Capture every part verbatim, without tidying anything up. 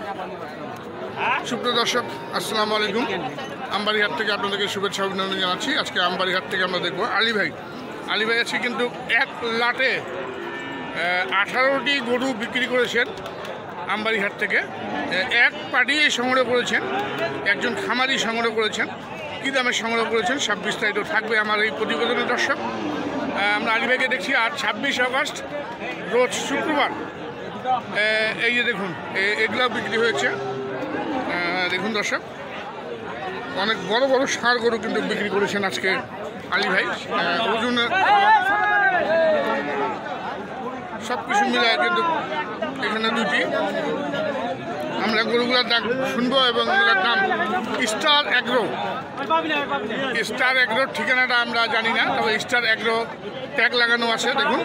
সুপ্রিয় দর্শক, আসসালামু আলাইকুম। আমবাড়িহাট থেকে আপনাদেরকে শুভেচ্ছা অভিনন্দন জানাচ্ছি। আজকে আমবাড়িহাট থেকে আমরা দেখব আলী ভাই। আলী ভাই আছে কিন্তু এক লাটে আঠারোটি গরু বিক্রি করেছেন আমবাড়িহাট থেকে। এক পার্টি সংগ্রহ করেছেন, একজন খামারি সংগ্রহ করেছেন। কী দামে সংগ্রহ করেছেন সব বিস্তারিত থাকবে আমার এই প্রতিবেদনের দর্শক। আমরা আলী ভাইকে দেখছি আর ছাব্বিশ আগস্ট রোজ শুক্রবার। এই যে দেখুন, এগুলো বিক্রি হয়েছে। দেখুন দর্শক, অনেক বড় বড় ষাঁড় গরু কিন্তু বিক্রি করেছেন আজকে আলী ভাই। ওজন সব কিছু মিলে কিন্তু এখানে দুটি। আমরা গরুগুলোর দাম শুনবো এবং এগুলোর দাম। স্টার অ্যাগ্রো, স্টার অ্যাগ্রোর ঠিকানাটা আমরা জানি না, তবে স্টার অ্যাগ্রো ট্যাগ লাগানো আছে। দেখুন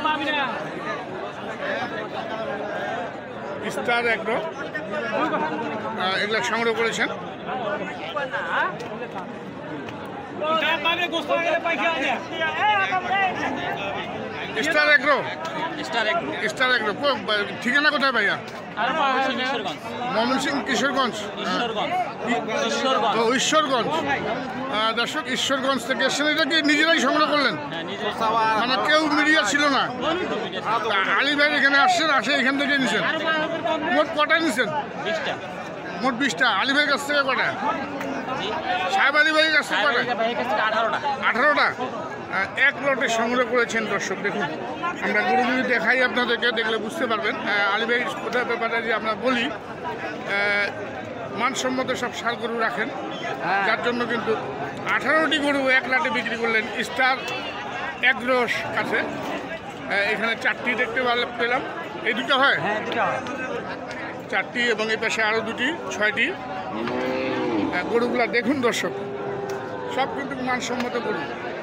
স্টার অ্যাগ্রো, এগুলো সংগ্রহ করেছেন। স্টার এগ্রো, স্টার এগ্রো ঠিকানা কোথায় ভাইয়া? ময়মনস কিশোরগঞ্জ, ঈশ্বরগঞ্জ। দর্শক, ঈশ্বরগঞ্জ থেকে এসেছেন। এটা কি নিজেরাই সংগ্রহ করলেন? মানে কেউ মিডিয়া ছিল না? আলী ভাই এখানে আসছেন, আসে এখান থেকে নিছেন। মোট কটা নিছেন? মোট বিশটা। আলী ভাইয়ের কাছ থেকে কটা? সাহেব আলী ভাইয়ের কাছ থেকে কটা? আঠারোটা। এক লটে সংগ্রহ করেছেন দর্শক। দেখুন, আমরা গরুগুলি দেখাই আপনাদেরকে, দেখলে বুঝতে পারবেন আলী ভাই কোথায় ব্যাপারটা যে আমরা বলি। মানসম্মত সব ষাঁড় গরু রাখেন, যার জন্য কিন্তু আঠারোটি গরু এক লাটে বিক্রি করলেন স্টার অ্যাগ্রোর কাছে। এখানে চারটি দেখতে পেলাম। এই দুটো হয় চারটি, এবং এই পাশে আরও দুটি, ছয়টি। গরুগুলা দেখুন দর্শক, সব কিন্তু মানসম্মত গরু।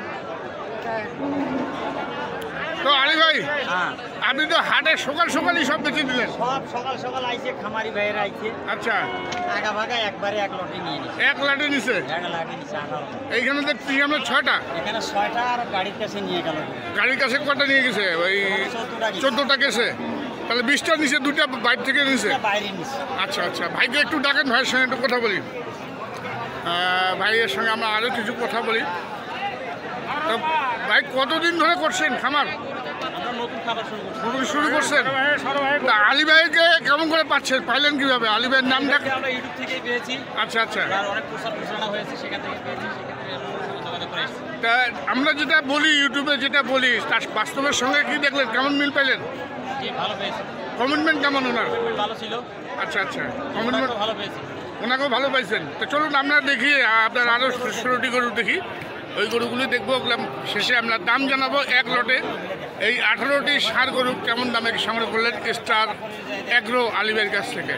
তো আলী ভাই, আপনি তো হাটে সকাল সকালই সব বেঁচে দিলেন? সব সকাল সকাল আইছে, খামারি ভাইয়েরা আইছে। আচ্ছা, আগা ভাগা একবারে এক লটে নিয়ে নিছে। এক লাটে নিছে? এক লাটে নিছে আঠারো। এইখানে দেখছি আমরা ছয়টা। এখানে ছয়টা, আর গাড়ির কাছে নিয়ে গেল। গাড়ির কাছে কটা নিয়ে গেছে? ওই চোদ্দটা গেছে। তাহলে বিশটা নিচে, দুটা বাইরে থেকে নিছে। আচ্ছা আচ্ছা, ভাইকে একটু ডাকেন, ভাইয়ের সঙ্গে একটু কথা বলি। ভাইয়ের সঙ্গে আমরা আরও কিছু কথা বলি। তো ভাই, কতদিন ধরে করছেন খামার? নতুন শুরু করছেন? আলী ভাইকে কেমন করে পাচ্ছেন, পাইলেন কিভাবে? আলী ভাইয়ের নামটা ইউটিউব থেকেই পেয়েছি। আচ্ছা আচ্ছা, অনেক প্রচার প্রচারণা হয়েছে, সেখান থেকে পেয়েছি। তা আমরা যেটা বলি ইউটিউবে, যেটা বলি তার বাস্তবের সঙ্গে কি দেখলেন, কেমন মিল পাইলেন? ভালো পেয়েছি। কমিটমেন্ট কেমন ওনার? ভালো ছিল। আচ্ছা আচ্ছা, কমিটমেন্ট ভালো পেয়েছি। ওনাকেও ভালো পাইছেন। তো চলুন আমরা দেখি, আপনার আরও ষোলোটি গরু দেখি। ওই গরুগুলি দেখবো, শেষে আমরা দাম জানাবো এক লটে। এই আঠারোটি ষাঁড় গরু কেমন দামে সংগ্রহ করলেন স্টার অ্যাগ্রো আলী ভাইয়ের কাছ থেকে।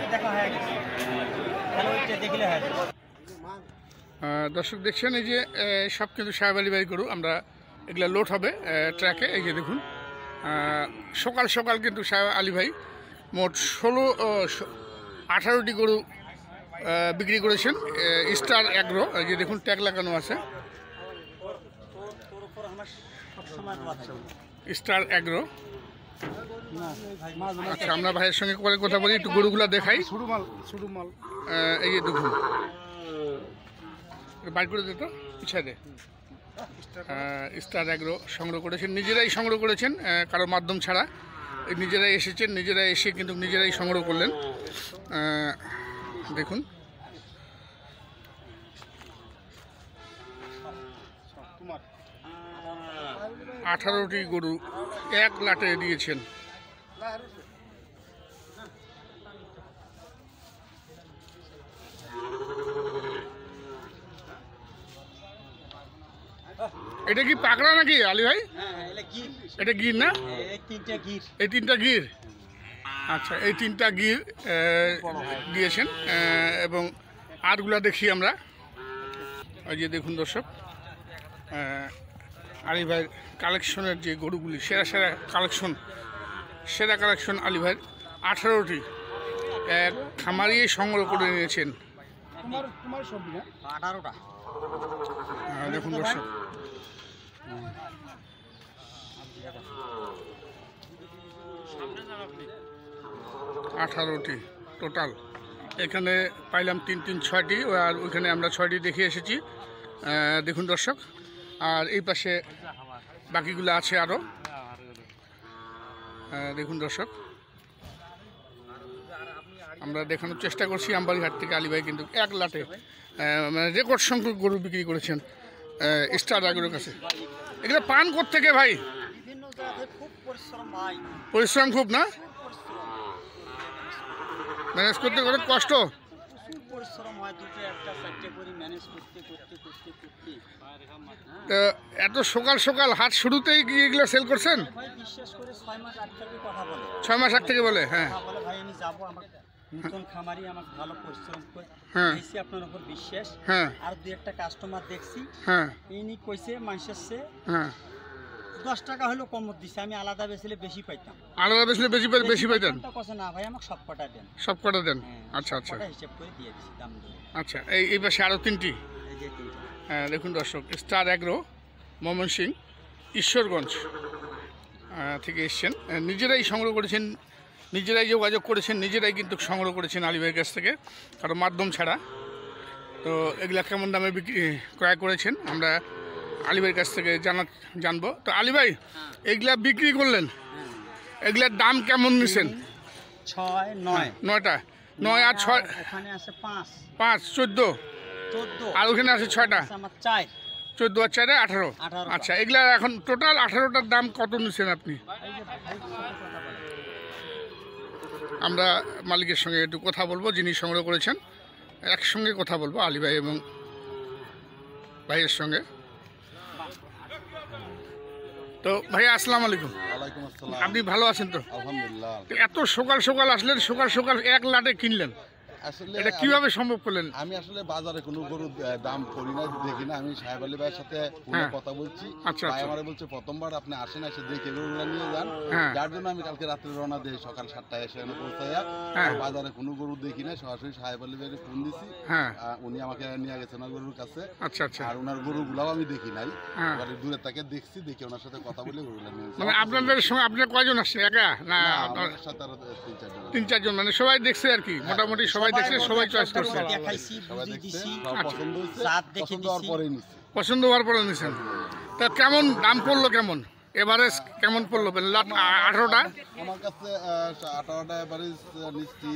দর্শক দেখছেন, এই যে সব কিন্তু সাহেব আলী ভাই গরু। আমরা এগুলা লোড হবে ট্র্যাকে। এই যে দেখুন, সকাল সকাল কিন্তু সাহেব আলী ভাই মোট ষোলো আঠারোটি গরু বিক্রি করেছেন স্টার অ্যাগ্রো। এই যে দেখুন, ট্যাগ লাগানো আছে স্টার অ্যাগ্রো। আচ্ছা, আমরা ভাইয়ের সঙ্গে পরে কথা বলি, একটু গরুগুলা দেখাই। এই যে দেখুন, বাইর করে দিত পিছাতে। স্টার অ্যাগ্রো সংগ্রহ করেছেন, নিজেরাই সংগ্রহ করেছেন, কারো মাধ্যম ছাড়া। নিজেরাই এসেছেন, নিজেরাই এসে কিন্তু নিজেরাই সংগ্রহ করলেন। দেখুন, আঠারোটি গরু এক লাটে দিয়েছেন। এটা কি পাকড়া নাকি আলী ভাই? এটা গির না? এই তিনটা গির। আচ্ছা, এই তিনটা গির দিয়েছেন। এবং আরগুলা দেখি আমরা। এই যে দেখুন দর্শক, আলী ভাইয়ের কালেকশনের যে গরুগুলি, সেরা সেরা কালেকশন, সেরা কালেকশন আলী ভাইয়ের আঠারোটি এক খামারিয়ে সংগ্রহ করে নিয়েছেন। দেখুন দর্শক, আঠারোটি টোটাল এখানে পাইলাম তিন তিন ছয়টি, আর ওইখানে আমরা ছয়টি দেখে এসেছি। দেখুন দর্শক, আর এই পাশে বাকিগুলো আছে আরও। দেখুন দর্শক, আমরা দেখানোর চেষ্টা করছি আমবাড়িহাট থেকে আলী ভাই কিন্তু এক লাটে মানে রেকর্ড সংখ্যক গরু বিক্রি করেছেন স্টার এগ্রোর কাছে। এগুলো পান থেকে ভাই পরিশ্রম খুব না, ম্যানেজ করতে করে কষ্ট। তো এত সকাল সকাল হাট শুরুতেই কি এগুলো সেল করছেন? ছয় মাস আগ থেকে বলে। হ্যাঁ নতুন খামারি আমার ভালো পরিশ্রম করে হ্যাঁ দিয়েছি, আপনার উপর বিশ্বাস। হ্যাঁ আর দুই একটা কাস্টমার দেখছি, হ্যাঁ ইনি কইছে মানুষের চেয়ে হ্যাঁ দশ টাকা হলেও কমত দিছে, আমি আলাদা বেচলে বেশি পাইতাম। আলাদা বেচলে বেশি বেশি পাইতেন? কথা না ভাই, আমাকে সব কটা দেন। সব কটা দেন? হ্যাঁ, আচ্ছা আচ্ছা হিসাব করে দিয়ে দিছি দাম দিয়ে। আচ্ছা, এই এই পাশে আরও তিনটি। এই যে তিনটা। হ্যাঁ দেখুন দর্শক, স্টার এগ্রো ময়মনসিং ঈশ্বরগঞ্জ থেকে এসছেন, নিজেরাই সংগ্রহ করেছেন, নিজেরাই যোগাযোগ করেছেন, নিজেরাই কিন্তু সংগ্রহ করেছেন আলী ভাইয়ের কাছ থেকে, কারো মাধ্যম ছাড়া। তো এগুলা কেমন দামে বিক্রি ক্রয় করেছেন আমরা আলী ভাইয়ের কাছ থেকে জানা জানবো। তো আলী ভাই, এগুলা বিক্রি করলেন, এগুলার দাম কেমন নিছেন? ছয় নয় নয়টা নয় আর ছয়, ওখানে আছে পাঁচ পাঁচ চোদ্দো, চোদ্দো আর ওখানে আছে ছয়টা, আমার চার, চোদ্দো আর চারে আঠারো। আঠারো। আচ্ছা, এগুলা এখন টোটাল আঠারোটার দাম কত নিচ্ছেন আপনি? আমরা মালিকের সঙ্গে একটু কথা বলবো, যিনি সংগ্রহ করেছেন, একসঙ্গে কথা বলবো আলী ভাই এবং ভাইয়ের সঙ্গে। তো ভাই আসসালামু আলাইকুম। ওয়ালাইকুম আসসালাম। আপনি ভালো আছেন তো? আলহামদুলিল্লাহ। তো এত সকাল সকাল আসলেন, সকাল সকাল এক লাটে কিনলেন, আসলে এটা কিভাবে সম্ভব করলেন? আমি আসলে বাজারে কোনো গরুর দাম করি না, দেখি না। আমি সাহেব আলী ভাইয়ের সাথে ফোনে হ্যাঁ। কথা বলছি। আচ্ছা, ভাই আচ্ছা। আমারে বলছে প্রথমবার আপনি আসেন, এসে দেখে গরুগুলো নিয়ে যান। হ্যাঁ। যার জন্য আমি কালকে রাত্রে রওনা দিই, সকাল সাতটায় এসে এখানে পৌঁছাইয়া। হ্যাঁ। আর বাজারে কোনো গরু দেখি না, সরাসরি সাহেব আলী ভাইয়ের ফোন দিছি। হ্যাঁ আহ, উনি আমাকে নিয়ে গেছেন ওনার গরুর কাছে। আচ্ছা আচ্ছা। আর ওনার গরুগুলাও আমি দেখি নাই, হ্যাঁ। এবারে দূরে তাকে দেখছি, দেখে ওনার সাথে কথা বলে গরুগুলো নিয়ে গেছি। মানে আপনাদের সঙ্গে আপনার কয়জন আসছেন? একা না না, আপনার আমার সাথে আরো তিন চারজন। তিন চারজন? মানে সবাই দেখছে আর কি, মোটামুটি সবাই দেখছে, সবাই চয়েস করছে, দেখাইছি, সবাই বুঝিয়ে দেখছে, দিছি, সব আচ্ছা। পছন্দ হয়েছে, জাত দেখে পছন্দ হওয়ার দিছি। পরেই নিছি। পছন্দ হওয়ার পরে নিয়েছেন। তা কেমন দাম পড়লো, কেমন এভারেজ কেমন পড়লো? লাট আঠারোটা আমার কাছে আঠারোটা এভারেজ নিচ্ছি,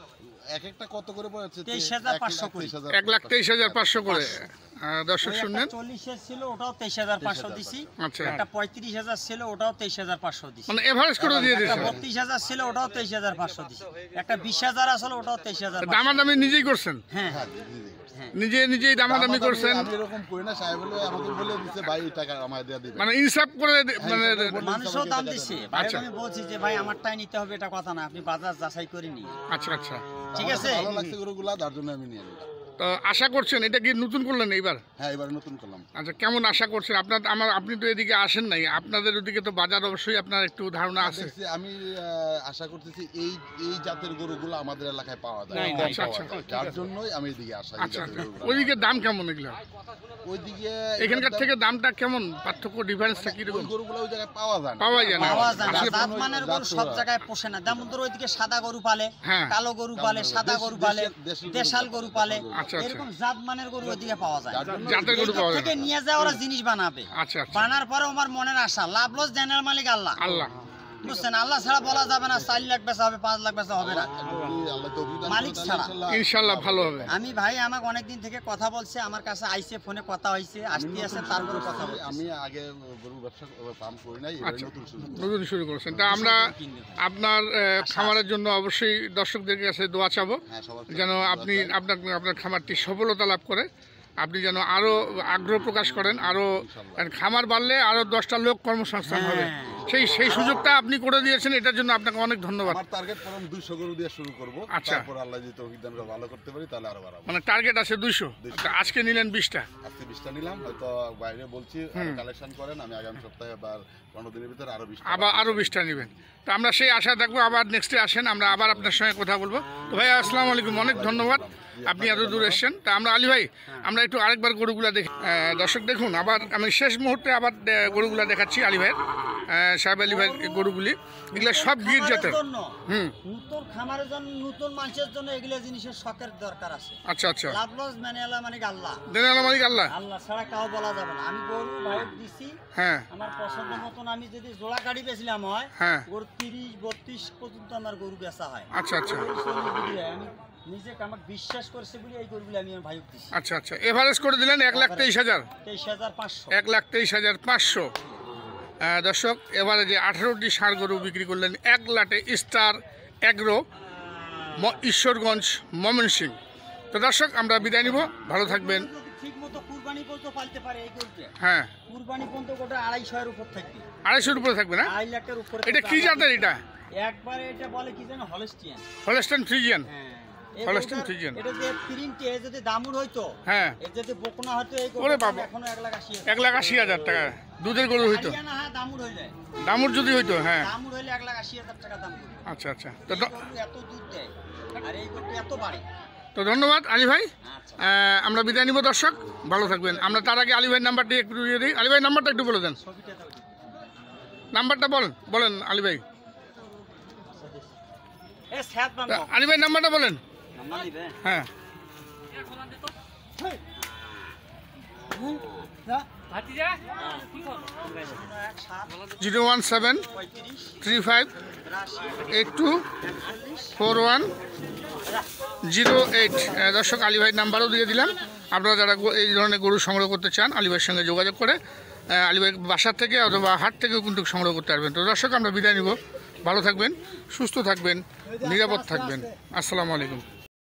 এক একটা কত করে পড়েছে? তেইশ হাজার পাঁচশো করে। এক লাখ তেইশ হাজার পাঁচশো করে। আহ, দর্শক শুনলেন। চল্লিশের ছিল, ওটাও তেইশ হাজার পাঁচশো দিছি। আচ্ছা, একটা পঁয়ত্রিশ হাজার ছিল, ওটাও তেইশ হাজার পাঁচশো দিছি। মানে এভারেজ করে দিয়ে একটা দিয়েছেন। বত্রিশ হাজার ছিল, ওটাও তেইশ হাজার পাঁচশো দিছি। একটা বিশ হাজার আসলে, ওটাও তেইশ হাজার। দামাদামি নিজেই করছেন? হ্যাঁ হ্যাঁ, জি, জি, জি। নিজে নিজেই দামাদামি করছেন? আমি এরকম করি না, সাহেব বলে আমাকে বলে দিচ্ছে ভাই এই টাকা আমায় দেয়া দিবে। মানে ইনসাফ করে দে- মানে মানুষও দাম দিচ্ছে ভাই। আচ্ছা। আমি বলছি যে ভাই আমারটাই নিতে হবে, এটা কথা না, আপনি বাজার যাচাই করে নিন। আচ্ছা আচ্ছা। ঠিক আমার আছে। ভালো লাগছে গরুগুলা, তার জন্য আমি নিয়ে নিলাম। তো আশা করছেন এটা কি নতুন করলেন এইবার? হ্যাঁ, এবারে নতুন করলাম। আচ্ছা, কেমন আশা করছেন? আপনার আমার আপনি তো এদিকে আসেন নাই, আপনাদের ওদিকে তো বাজার অবশ্যই আপনার একটু ধারণা আছে। দেখছি, আমি আহ, আশা করতেছি এই এই জাতের গরুগুলো আমাদের এলাকায় পাওয়া যায়, নাই, কম নাই। আচ্ছা, পাওয়া আচ্ছা। যায়। যার জন্যই আমি এদিকে আসা। এই আচ্ছা জাতের আচ্ছা। গরুগুলো ওইদিকে দাম কেমন এগুলো? ওইদিকে এখানকার থেকে দামটা কেমন, পার্থক্য ডিফারেন্সটা কিরকম? ওই গরুগুলো ওই জায়গায় পাওয়া যায় না। পাওয়া যায় না। পাওয়া যায় না। আসলে জাত মানের গরু সব জায়গায় পোষে না। যেমন ধরো ওইদিকে সাদা গরু পালে, হ্যাঁ। কালো গরু পালে, সাদা গরু পালে, দেশি- দেশি- দেশাল গরু পালে, আচ্ছা, আচ্ছা। এরকম জাত মানের গরু ওইদিকে পাওয়া যায়। যার জন্য জাতের গরু এইদিক পাওয়া যায় থেকে না। নিয়ে যায় ওরা জিনিস বানাবে। আচ্ছা আচ্ছা। বানার পরে আমার মনের আশা, লাভ লস জেনারেল মালিক আল্লাহ। আল্লাহ। বুঝছেন, আল্লাহ ছাড়া বলা যাবে না চার লাখ বেচা হবে, পাঁচ লাখ বেচা হবে না। আল্লাহ তৌফিক দান মালিক করুন, ছাড়া। ইনশাআল্লাহ। ইনশাল্লাহ ভালো হবে। আমি ভাই আমাকে অনেকদিন থেকে কথা বলছে, আমার কাছে আইসে, ফোনে কথা হয়েছে, আসতে আসে, তারপরে কথা বলছে। আমি আগে গরুর ব্যবসা ফার্ম করি নাই, এবারে আচ্ছা, নতুন শুরু করছি। নতুন শুরু করেছেন। তা আমরা আপনার আহ, খামারের জন্য অবশ্যই দর্শকদের কাছে দোয়া চাবো, হ্যাঁ, সবার যেন আপনি আপনার আপনার খামারটি সফলতা লাভ করে, আপনি যেন আরও আগ্রহ প্রকাশ করেন, আরও খামার বাড়লে আরও দশটা লোক কর্মসংস্থান হবে, সেই সেই সুযোগটা আপনি করে দিয়েছেন, এটার জন্য আপনাকে অনেক ধন্যবাদ। আমার টার্গেট প্রথম দুইশো গরু দিয়ে শুরু করব, আচ্ছা। তারপর আল্লাহ যদি তৌফিক দান করে ভালো করতে পারি তাহলে আরো বাড়াবো। মানে টার্গেট আছে দুইশো, দুইশো। আজকে নিলেন বিশটা, আজকে বিশটা নিলাম, হয়তো বাইরে বলছি কালেকশন করেন, আমি আগামী সপ্তাহে বা পনেরো দিনের ভিতরে আরো বিশটা আবার আরও বিশটা নেবেন। তো আমরা সেই আশা থাকবো, আবার নেক্সটে আসেন, আমরা আবার আপনার সঙ্গে কথা বলবো। তো ভাই আসসালামু আলাইকুম, অনেক ধন্যবাদ, আপনি এত দূর এসছেন। তা আমরা আলী ভাই, আমরা একটু আরেকবার গরুগুলা দেখি। আহ, দর্শক দেখুন, আবার আমি শেষ মুহূর্তে আবার আহ, গরুগুলা দেখাচ্ছি আলী ভাইয়ের। সাহেব আলী ভাই গরুগুলি এগুলো সব গির জাতের। জন্য হুম নতুন খামারের জন্য নতুন মানুষের জন্য এগুলো জিনিসের শখের দরকার আছে। আচ্ছা আচ্ছা লাভ লস মানে আল্লাহ মানে আল্লাহ, দেন আল্লাহ মালিক আল্লাহ। আল্লাহ ছাড়া কাউ বলা যাবে না। আমি গরু ভাইক দিছি, হ্যাঁ আমার পছন্দ মতন আমি যদি জোড়া গাড়ি বেচলাম হয় হ্যাঁ গরু তিরিশ বত্রিশ পর্যন্ত আমার গরু বেচা হয়। আচ্ছা আচ্ছা গরু চল্লিশ বিক্রি হয়। আমি নিজে আমাকে বিশ্বাস করছে বলে এই গরুগুলো আমি আমার ভাইক দিছি। আচ্ছা আচ্ছা এভারেজ করে দিলেন এক লাখ তেইশ হাজার তেইশ হাজার পাঁচশো এক লাখ তেইশ হাজার পাঁচশো দর্শক এবারে যে আঠারোটি ষাঁড় গরু বিক্রি করলেন এক লাটে স্টার এগ্রো ম- ঈশ্বরগঞ্জ ময়মনসিংহ। তো দর্শক আমরা বিদায় নিব, ভালো থাকবেন। ঠিক মতো কুরবানি পর্যন্ত পালতে পারে এই গরুটা, হ্যাঁ কুরবানি পর্যন্ত গোটা আড়াইশো এর উপর থাকবে, আড়াইশোর উপরে থাকবে না? আড়াই লাখের উপরে। এটা কি জাতের? এটা একবারে এটা বলে কি জানো, হলস্টিয়ান। Holstein Friesian. হ্যাঁ হলস্টাইন ফ্রিজিয়ান। এটা যে প্রিন্টে যদি দামুর হইতো, হ্যাঁ এর যদি বকনা হতো এই ওরে গরুটা বাবা। এখনো এক লাখ আশি এক লাখ আশি হাজার টাকা দুধের গরু হইতো। হারিয়ানা হ্যাঁ দামুর হইলে, দামুর যদি হইতো, হ্যাঁ দামুর হইলে এক লাখ আশি হাজার টাকা দাম পড়বে। আচ্ছা আচ্ছা। তো এই দ- গরু এত দুধ দেয় আর এই গরু এত বাড়ে। তো ধন্যবাদ আলী ভাই। আচ্ছা আহ, আমরা বিদায় নিব দর্শক, ভালো থাকবেন। আমরা তার আগে আলী ভাইয়ের নাম্বারটি একটু দিয়ে দিই। আলী ভাই নাম্বারটা একটু বলে দেন, ছবিটা দাও। নাম্বারটা বলেন বলেন আলী ভাই। এ স্যাদ তা বানো আলী ভাই নাম্বারটা বলেন। নাম্বার দিবে। হ্যাঁ জিরো ওয়ান সেভেন পঁয়ত্রিশ থ্রি ফাইভ রাশি এইট টু একচল্লিশ ফোর ওয়ান জিরো এইট। দর্শক আলী ভাইয়ের নাম্বারও দিয়ে দিলাম। আপনারা যারা গো- এই ধরনের গরু সংগ্রহ করতে চান আলী ভাইয়ের সঙ্গে যোগাযোগ করে আহ, আলী ভাই বাসার থেকে অথবা হাট থেকেও কিন্তু সংগ্রহ করতে পারবেন। তো দর্শক আমরা বিদায় নিব, ভালো থাকবেন, সুস্থ থাকবেন, নিরাপদ থাকবেন। আসসালামু আলাইকুম।